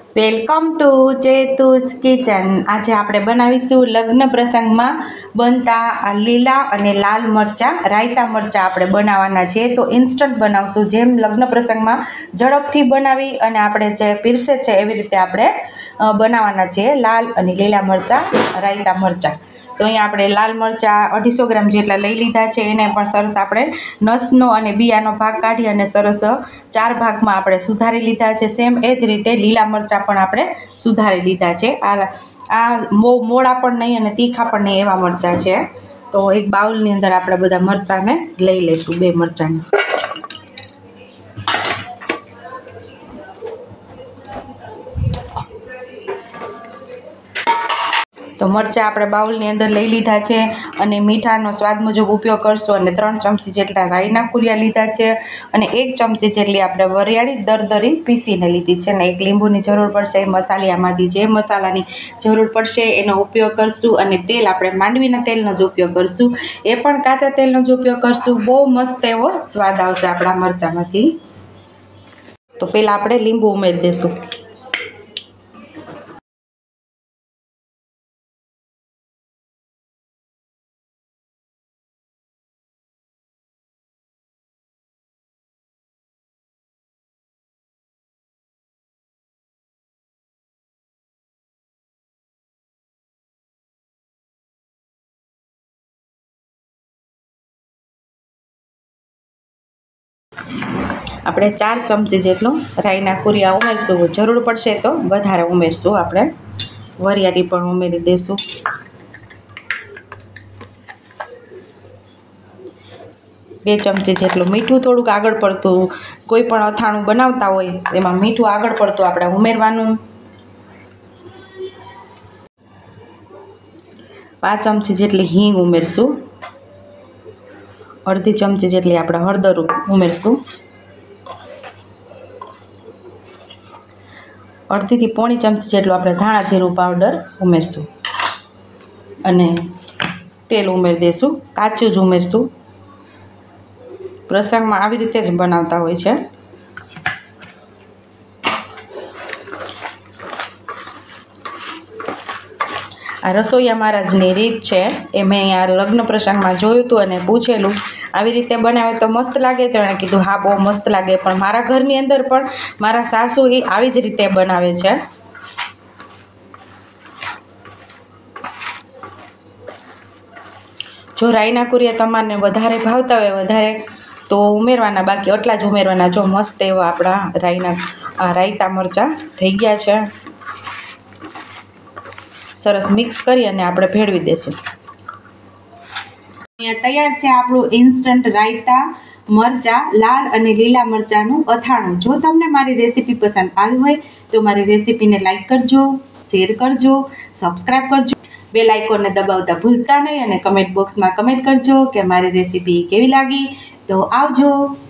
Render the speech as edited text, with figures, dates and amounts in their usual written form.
Welcome to ચેતુસ kitchen. આજે આપણે બનાવીશું લગ્ન પ્રસંગમાં બનતા આ લીલા અને લાલ મરચાં રાયતા મરચાં આપણે બનાવવાના છે। તો ઇન્સ્ટન્ટ બનાવશું, જેમ લગ્ન પ્રસંગમાં ઝડપથી બનાવી અને આપણે જે પીરસે છે એવી રીતે આપણે બનાવવાના છે લાલ અને લીલા મરચાં રાયતા મરચાં। તો અહીંયા આપણે લાલ મરચાં 250 ગ્રામ જેટલા લઈ લીધા છે। એને પણ સરસ આપણે નસનો અને બિયાનો ભાગ કાઢી અને સરસ 4 ભાગમાં આપણે સુધારી લીધા છે। સેમ એ જ રીતે લીલા મરચાં પણ આપણે સુધારી લીધા છે। આ મોળા પણ નહીં અને તીખા પણ નહીં એવા મરચાં છે। તો એક બાઉલની અંદર આપણે બધા મરચાંને લઈ લઈશું, 2 મરચાંને। તો મરચાં આપણે બાઉલની અંદર લઈ લીધા છે અને મીઠાનો સ્વાદ મુજબ ઉપયોગ કરશું અને 3 ચમચી જેટલા રાઈના કુરિયા લીધા છે અને 1 ચમચી જેટલી આપણે વરિયાળી દરદરી પીસીને લીધી છે અને 1 લીંબુની જરૂર પડશે। મસાલામાંથી જે મસાલાની જરૂર પડશે એનો ઉપયોગ કરશું અને તેલ આપણે માંડવીના તેલનો જ ઉપયોગ કરશું, એ પણ કાચા તેલનો જ ઉપયોગ કરશું। બહુ મસ્ત એવો સ્વાદ આવશે આપણા મરચાંમાંથી। તો પહેલાં આપણે લીંબુ ઉમેરી દઈશું। આપણે 4 ચમચી જેટલું રાઈના કુરિયા ઉમેરશું, જરૂર પડશે તો વધારે ઉમેરશું। આપણે વરિયાળી પણ ઉમેરી દઈશું। 2 ચમચી જેટલું મીઠું, થોડુંક આગળ પડતું કોઈ પણ અથાણું બનાવતા હોય એમાં મીઠું આગળ પડતું આપણે ઉમેરવાનું। 5 ચમચી જેટલી હિંગ ઉમેરશું। 1/2 ચમચી જેટલી આપણે હળદર ઉમેરશું। 1/2 થી 1/4 ચમચી જેટલું આપણે ધાણા જીરું પાવડર ઉમેરશું અને તેલ ઉમેરી દઈશું, કાચું જ ઉમેરશું। પ્રસંગમાં આવી રીતે જ બનાવતા હોય છે। આ રસોઈયા મહારાજની રીત છે, એ મેં આ લગ્ન પ્રસંગમાં જોયું હતું અને પૂછેલું આવી રીતે બનાવે તો મસ્ત લાગે? તો એણે કીધું હા બહુ મસ્ત લાગે, પણ મારા ઘરની અંદર પણ મારા સાસુ એ આવી જ રીતે બનાવે છે। જો રાઈના કુરિયા તમારને વધારે ભાવતા હોય વધારે તો ઉમેરવાના, બાકી આટલા જ ઉમેરવાના। જો મસ્ત એવા આપણા રાયતા મરચાં થઈ ગયા છે। સરસ મિક્સ કરી અને આપણે ભેળવી દઈશું। અહીંયા તૈયાર છે આપણું ઇન્સ્ટન્ટ રાયતા મરચાં લાલ અને લીલા મરચાંનું અથાણું। જો તમને મારી રેસીપી પસંદ આવી હોય તો મારી રેસીપીને લાઈક કરજો, શેર કરજો, સબસ્ક્રાઈબ કરજો, બેલ આઇકોનને દબાવતા ભૂલતા નહીં અને કમેન્ટ બોક્સમાં કમેન્ટ કરજો કે મારી રેસીપી કેવી લાગી। તો આવજો।